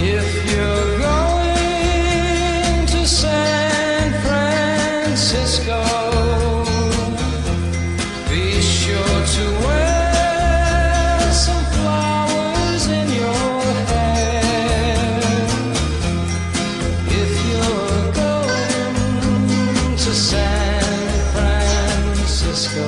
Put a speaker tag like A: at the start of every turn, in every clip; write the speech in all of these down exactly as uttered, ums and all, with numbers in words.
A: If you're going to San Francisco, be sure to wear some flowers in your hair. If you're going to San Francisco,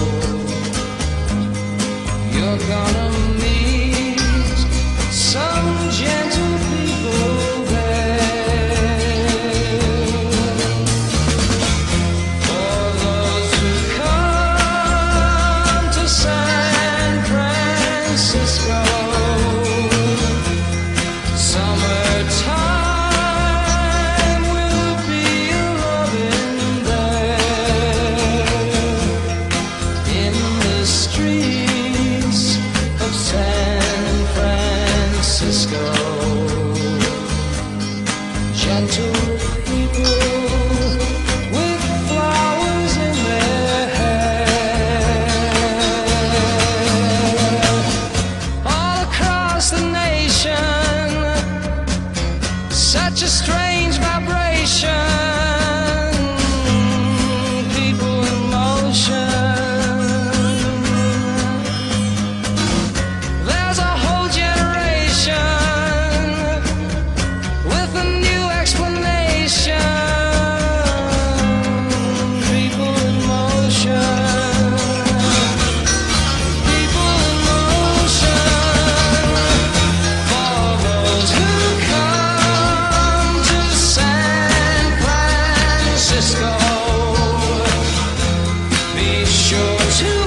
A: you're gonna meet some gentle people there. For those who come to San Francisco, summertime will be a-loving there. In the streets of San Francisco, gentle people with flowers in their hair. All across the nation, such a strange vibration, people in motion. There's a whole generation with a new explanation. People in motion. People in motion. For those who come to San Francisco, be sure to